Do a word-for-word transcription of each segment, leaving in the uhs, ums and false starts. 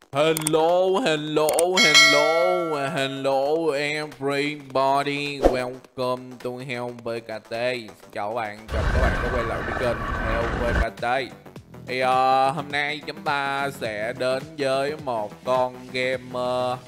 Hello, hello, hello, hello everybody, welcome to Hell vê kê tê. Chào các bạn, chào các bạn đã quay lại với kênh Hell vê kê tê. Thì uh, hôm nay chúng ta sẽ đến với một con game uh,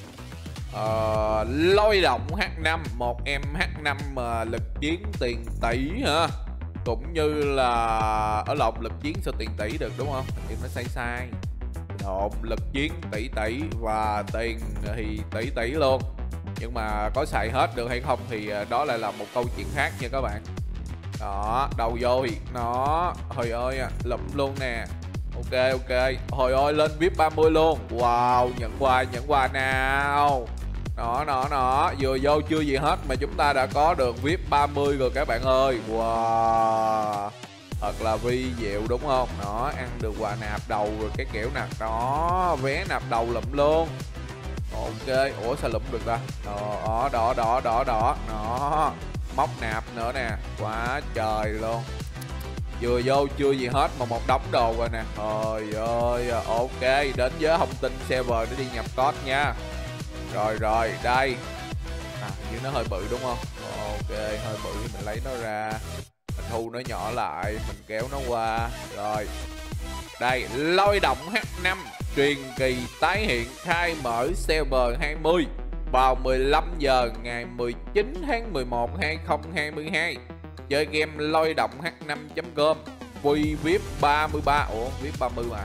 uh, lôi động H năm, một em H năm mà lực chiến tiền tỷ hả? Cũng như là ở lộn, lực chiến sao tiền tỷ được đúng không? Em nó sai sai. Lộn, lực chiến tỷ tỷ và tiền thì tỷ tỷ luôn. Nhưng mà có xài hết được hay không thì đó lại là một câu chuyện khác nha các bạn. Đó, đầu vô thì nó hồi ơi lụm luôn nè. Ok ok, hồi ơi lên vê i pê ba mươi luôn. Wow, nhận quà nhận quà nào. Đó đó đó, vừa vô chưa gì hết mà chúng ta đã có được vê i pê ba mươi rồi các bạn ơi. Wow, thật là vi diệu đúng không? Nó ăn được quà nạp đầu rồi cái kiểu nè. Đó, vé nạp đầu lụm luôn. Ok, ủa sao lụm được ta? Đó đó đó đó đó đó, móc nạp nữa nè, quá trời luôn. Vừa vô chưa gì hết mà một đống đồ rồi nè. Trời ơi, ok, đến với thông tin server để đi nhập code nha. Rồi rồi, đây. À, như nó hơi bự đúng không? Ok, hơi bự thì mình lấy nó ra, mình thu nó nhỏ lại, mình kéo nó qua. Rồi đây, lôi động H năm truyền kỳ tái hiện khai mở server hai mươi vào mười lăm giờ ngày mười chín tháng mười một năm hai nghìn không trăm hai mươi hai. Chơi game lôi động H năm chấm com, quy vê i pê ba mươi ba. Ủa, vê i pê ba mươi mà.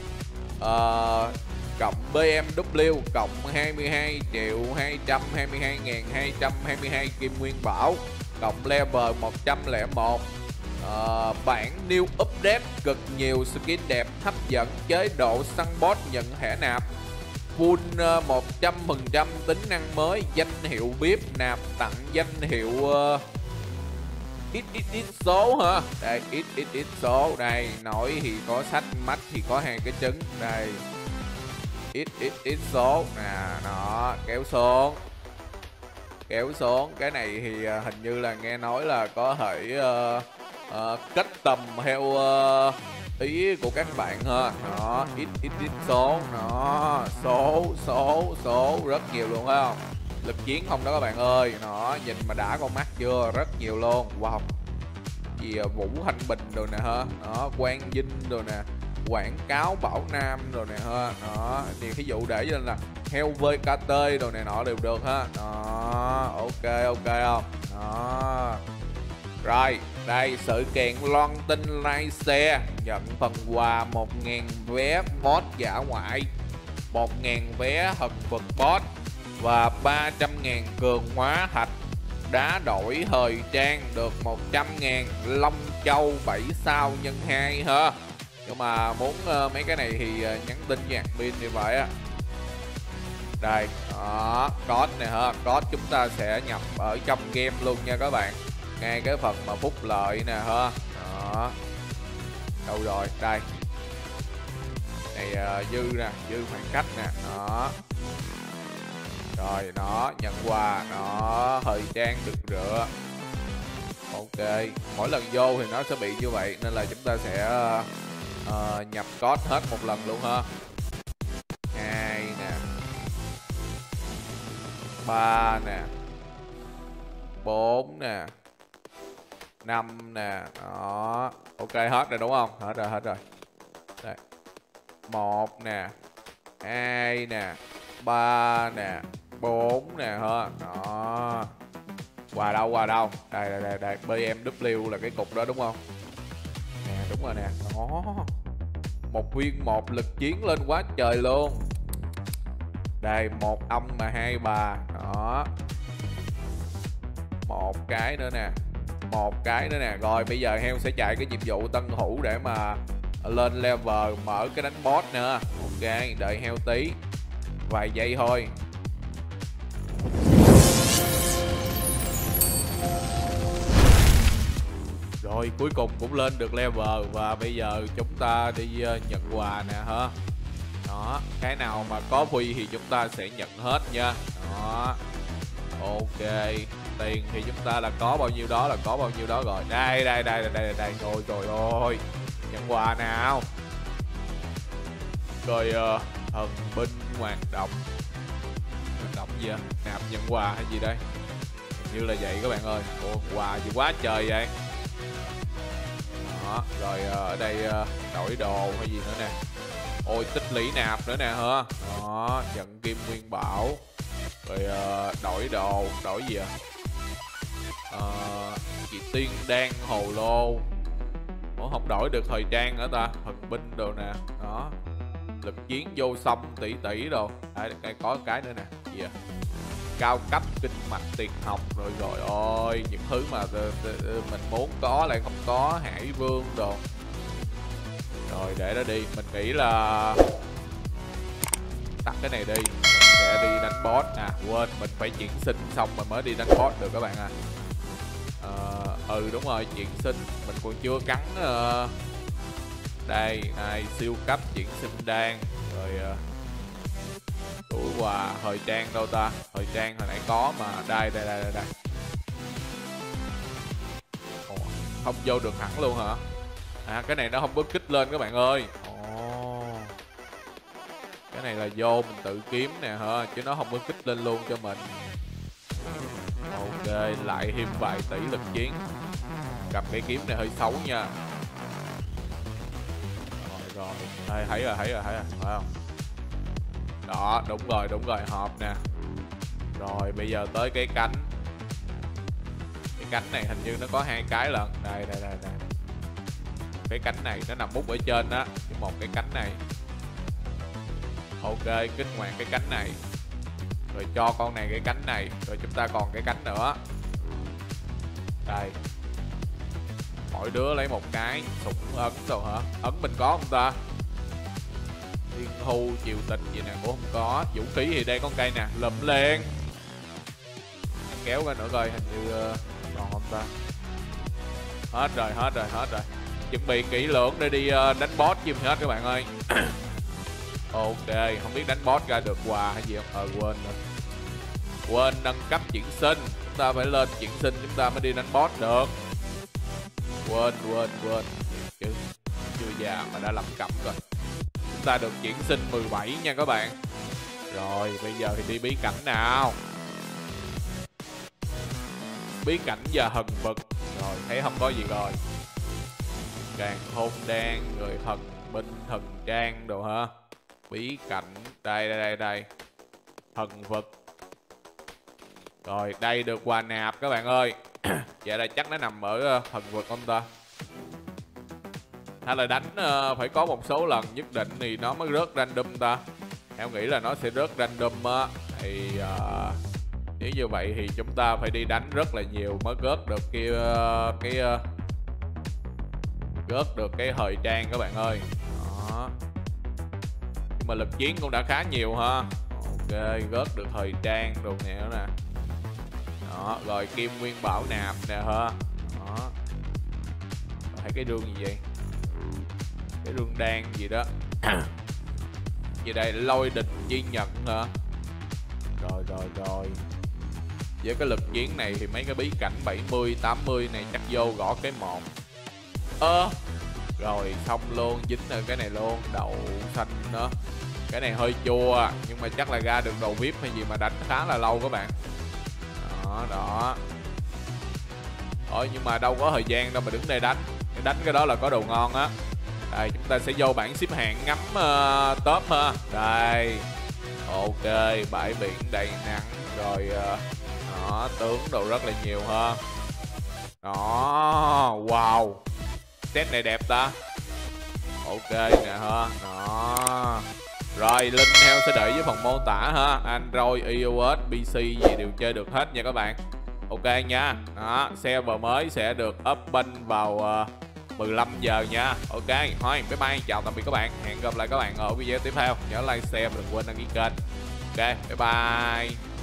Ờ, cộng bê em vê cộng hai mươi hai triệu hai trăm hai mươi hai nghìn hai trăm hai mươi hai kim nguyên bảo, cộng level một trăm lẻ một. Uh, bản new update cực nhiều skin đẹp hấp dẫn, chế độ săn boss nhận thẻ nạp, full uh, một trăm phần trăm tính năng mới, danh hiệu vê i pê nạp tặng danh hiệu uh, ít ít ít số hả? Đây, ít ít ít số. Đây, nổi thì có sách, mắt thì có hai cái trứng. Đây, ít ít ít số nè, nó kéo xuống kéo xuống. Cái này thì uh, hình như là nghe nói là có thể uh, Uh, cách tầm theo uh, ý của các bạn ha. Nó ít ít ít số, nó số số số rất nhiều luôn phải không? Lực chiến không đó các bạn ơi. Nó nhìn mà đã con mắt chưa, rất nhiều luôn. Wow, gì uh, Vũ Thanh Bình rồi nè ha. Nó Quang Vinh rồi nè, quảng cáo Bảo Nam rồi nè ha. Đó, thì thí dụ để cho nên là Hell vê kê tê rồi này nọ đều được ha. Đó, ok ok không? Đó. Rồi, đây sự kiện loan tin like xe nhận phần quà một nghìn vé boss dã ngoại, một nghìn vé thần vực boss và ba trăm nghìn cường hóa thạch, đá đổi thời trang được một trăm nghìn, Long Châu bảy sao nhân hai ha. Nhưng mà muốn uh, mấy cái này thì uh, nhắn tin với admin thì phải á. Đây, đó, code này ha, code chúng ta sẽ nhập ở trong game luôn nha các bạn. Ngay cái phần mà phúc lợi nè ha. Đó. Đâu rồi? Đây. Này uh, dư nè, dư khoảng cách nè. Đó. Rồi nó nhận quà, nó thời trang được rửa. Ok, mỗi lần vô thì nó sẽ bị như vậy nên là chúng ta sẽ uh, uh, nhập code hết một lần luôn ha. Hai nè, ba nè, bốn nè, năm nè. Đó, ok hết rồi đúng không? Hết rồi, hết rồi. Đây. Một nè, hai nè, ba nè, bốn nè ha. Đó. Quà đâu, quà đâu? Đây đây đây, đây. bê em vê là cái cục đó đúng không? Nè, đúng rồi nè. Đó. Một viên một lực chiến lên quá trời luôn. Đây, một ông mà hai bà. Đó. Một cái nữa nè, một cái nữa nè. Rồi bây giờ Heo sẽ chạy cái nhiệm vụ tân thủ để mà lên level mở cái đánh boss nữa. Ok, đợi Heo tí, vài giây thôi. Rồi cuối cùng cũng lên được level và bây giờ chúng ta đi nhận quà nè ha. Đó, cái nào mà có free thì chúng ta sẽ nhận hết nha. Đó. Ok, tiền thì chúng ta là có bao nhiêu đó là có bao nhiêu đó rồi. Đây đây đây đây đây đây. Rồi rồi ơi, nhận quà nào. Rồi uh, Thần binh hoạt động. Hoạt động gì à? Nạp nhận quà hay gì đây? Như là vậy các bạn ơi. Ủa, quà gì quá trời vậy. Đó, rồi ở đây đổi đồ hay gì nữa nè. Ôi tích lũy nạp nữa nè hả. Đó, nhận kim nguyên bảo. Rồi đổi đồ, đổi gì à? Uh, chị tiên đan hồ lô. Ủa không đổi được thời trang nữa ta. Thần binh đồ nè. Đó, lực chiến vô song tỷ tỷ đồ. À, đây có cái nữa nè. Gì à? Cao cấp kinh mạch tiền học. Rồi rồi ôi, những thứ mà mình muốn có lại không có. Hải vương đồ. Rồi để đó đi. Mình nghĩ là tắt cái này đi. Mình sẽ đi đánh boss. À quên, mình phải chuyển sinh xong mà mới đi đánh boss được các bạn à. Uh, ừ đúng rồi, chuyển sinh mình còn chưa cắn. uh, Đây, ai siêu cấp chuyển sinh đan. Rồi uh, túi quà thời trang đâu ta. Thời trang hồi nãy có mà. Đây đây đây đây, đây. Ồ, không vô được hẳn luôn hả. À cái này nó không búp kích lên các bạn ơi. Ồ, cái này là vô mình tự kiếm nè hả. Chứ nó không búp kích lên luôn cho mình. Ok, lại thêm vài tỷ lực chiến. Cầm cái kiếm này hơi xấu nha. Rồi rồi, đây, thấy rồi, thấy rồi, thấy rồi, phải không? Đó, đúng rồi, đúng rồi, hộp nè. Rồi, bây giờ tới cái cánh. Cái cánh này hình như nó có hai cái lận. Đây, đây, đây, đây. Cái cánh này nó nằm mút ở trên á. Một cái cánh này. Ok, kích hoạt cái cánh này. Rồi cho con này cái cánh này. Rồi chúng ta còn cái cánh nữa. Đây. Mỗi đứa lấy một cái. Súng ấn rồi hả. Ấn mình có không ta. Thiên thu triều tịch gì nè cũng không có. Vũ khí thì đây con cây nè. Lụm lên. Kéo ra nữa coi. Hình như uh, còn không ta. Hết rồi, hết rồi, hết rồi. Chuẩn bị kỹ lưỡng để đi uh, đánh boss chứ hết các bạn ơi. Ok, không biết đánh boss ra được quà hay gì không. Ờ quên rồi. Quên nâng cấp chuyển sinh. Chúng ta phải lên chuyển sinh chúng ta mới đi đánh boss được. Quên quên quên chứ chưa già mà đã lầm cẩm rồi. Chúng ta được chuyển sinh mười bảy nha các bạn. Rồi bây giờ thì đi bí cảnh nào. Bí cảnh và hần vực. Rồi thấy không có gì rồi. Càng hôn đan. Rồi thần binh thần trang đồ hả. Bí cảnh. Đây đây đây đây. Thần vực. Rồi đây được quà nạp các bạn ơi. Vậy là chắc nó nằm ở thần vực không ta. Hay là đánh uh, phải có một số lần nhất định thì nó mới rớt random ta. Em nghĩ là nó sẽ rớt random á. Thì uh, nếu như vậy thì chúng ta phải đi đánh rất là nhiều mới rớt được kia uh, cái uh, rớt được cái thời trang các bạn ơi. Đó. Nhưng mà lực chiến cũng đã khá nhiều ha. Ok, rớt được thời trang đồ nè nè. Đó, rồi kim nguyên bảo nạp nè hả. Đó. Thấy cái rương gì vậy? Cái rương đan gì đó. Gì đây, lôi đình chi nhận hả? Rồi rồi rồi. Với cái lực chiến này thì mấy cái bí cảnh bảy mươi, tám mươi này chắc vô gõ cái một. Ơ à, rồi xong luôn, dính ở cái này luôn, đậu xanh nữa. Cái này hơi chua nhưng mà chắc là ra được đầu vê i pê hay gì mà đánh khá là lâu các bạn. Đó đó. Ôi nhưng mà đâu có thời gian đâu mà đứng đây đánh. Đánh cái đó là có đồ ngon á. Đây chúng ta sẽ vô bảng xếp hạng ngắm uh, top ha. Đây. Ok, bãi biển đầy nắng. Rồi uh, đó, tướng đồ rất là nhiều ha. Đó, wow. Set này đẹp ta. Ok nè ha. Đó. Rồi link theo sẽ để dưới phần mô tả ha. Android, iOS, pê xê gì đều chơi được hết nha các bạn. Ok nha. Đó, server mới sẽ được open vào uh, mười lăm giờ nha. Ok, thôi bye bye, chào tạm biệt các bạn. Hẹn gặp lại các bạn ở video tiếp theo. Nhớ like, share và đừng quên đăng ký kênh. Ok, bye bye.